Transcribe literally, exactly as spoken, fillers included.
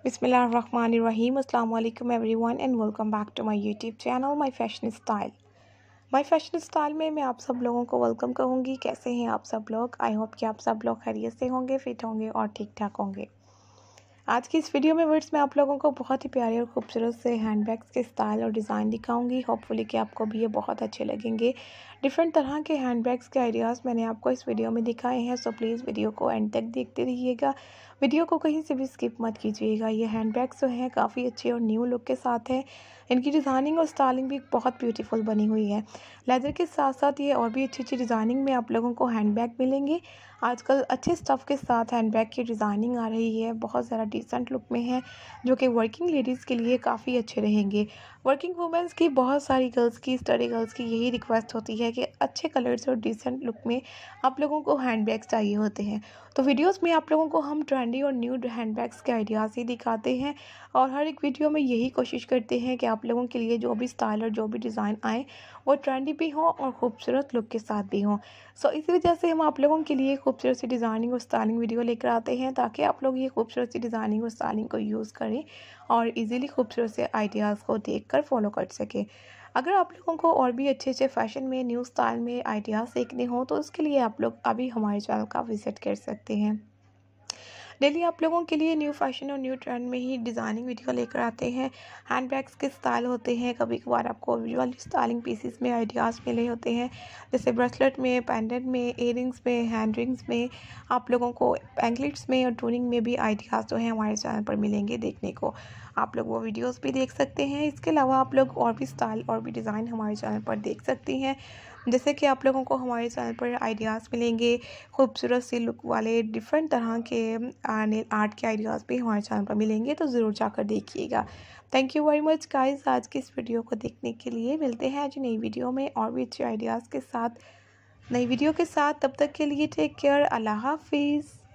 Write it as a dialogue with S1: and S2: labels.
S1: बिस्मिल्लाहिर्रहमानिर्रहीम अस्सलाम वालेकुम everyone and welcome back to my YouTube channel my fashion style. My fashion style में मैं आप सब लोगों को वेलकम कहूँगी। कैसे हैं आप सब लोग? आई होप कि आप सब लोग खैरियत से होंगे, फिट होंगे और ठीक ठाक होंगे। आज की इस वीडियो में वर्ड्स मैं आप लोगों को बहुत ही प्यारे और खूबसूरत से हैंडबैग्स के स्टाइल और डिज़ाइन दिखाऊंगी। होपफुली कि आपको भी ये बहुत अच्छे लगेंगे। डिफरेंट तरह के हैंडबैग्स के आइडियाज़ मैंने आपको इस वीडियो में दिखाए हैं, सो प्लीज़ वीडियो को एंड तक देखते रहिएगा। वीडियो को कहीं से भी स्किप मत कीजिएगा। ये हैंडबैग्स जो हैं काफ़ी अच्छे और न्यू लुक के साथ हैं। इनकी डिज़ाइनिंग और स्टाइलिंग भी बहुत ब्यूटीफुल बनी हुई है। लेदर के साथ साथ ये और भी अच्छी अच्छी डिज़ाइनिंग में आप लोगों को हैंडबैग मिलेंगे। आजकल अच्छे स्टफ़ के साथ हैंडबैग की डिज़ाइनिंग आ रही है, बहुत ज़्यादा डिसेंट लुक में है, जो कि वर्किंग लेडीज़ के लिए काफ़ी अच्छे रहेंगे। वर्किंग वुमेंस की, बहुत सारी गर्ल्स की, स्टडी गर्ल्स की यही रिक्वेस्ट होती है कि अच्छे कलर्स और डिसेंट लुक में आप लोगों को हैंडबैग्स चाहिए होते हैं। तो वीडियोस में आप लोगों को हम ट्रेंडी और न्यू हैंडबैग्स के आइडियाज़ ही दिखाते हैं और हर एक वीडियो में यही कोशिश करते हैं कि आप लोगों के लिए जो भी स्टाइल और जो भी डिज़ाइन आए वो ट्रेंडी भी हो और खूबसूरत लुक के साथ भी हो। सो इसी वजह से हम आप लोगों के लिए खूबसूरत सी डिज़ाइनिंग और स्टाइलिंग वीडियो लेकर आते हैं, ताकि आप लोग ये खूबसूरत सी डिज़ाइनिंग और स्टाइलिंग को यूज़ करें और इजीली खूबसूरत से आइडियाज़ को देखकर फॉलो कर सकें। अगर आप लोगों को और भी अच्छे अच्छे फैशन में, न्यू स्टाइल में आइडियाज़ सीखने हो तो उसके लिए आप लोग अभी हमारे चैनल का विजिट कर सकते हैं। डेली आप लोगों के लिए न्यू फैशन और न्यू ट्रेंड में ही डिज़ाइनिंग वीडियो लेकर आते हैं। हैंडबैग्स के स्टाइल होते हैं, कभी कभार आपको विजुअल स्टाइलिंग पीसेस में आइडियाज़ मिले होते हैं, जैसे ब्रेसलेट में, पेंडेंट में, इयररिंग्स में, हैंड रिंग्स में, आप लोगों को एंकलेट्स में और टूनिंग में भी आइडियाज़ जो हैं हमारे चैनल पर मिलेंगे देखने को। आप लोग वो वीडियोस भी देख सकते हैं। इसके अलावा आप लोग और भी स्टाइल और भी डिज़ाइन हमारे चैनल पर देख सकती हैं, जैसे कि आप लोगों को हमारे चैनल पर आइडियाज़ मिलेंगे खूबसूरत सी लुक वाले, डिफरेंट तरह के नेल आर्ट के आइडियाज़ भी हमारे चैनल पर मिलेंगे, तो ज़रूर जाकर देखिएगा। Thank you very much guys आज की इस वीडियो को देखने के लिए। मिलते हैं आज नई वीडियो में और भी अच्छे आइडियाज़ के साथ, नई वीडियो के साथ। तब तक के लिए टेक केयर, अल्लाह हाफिज़।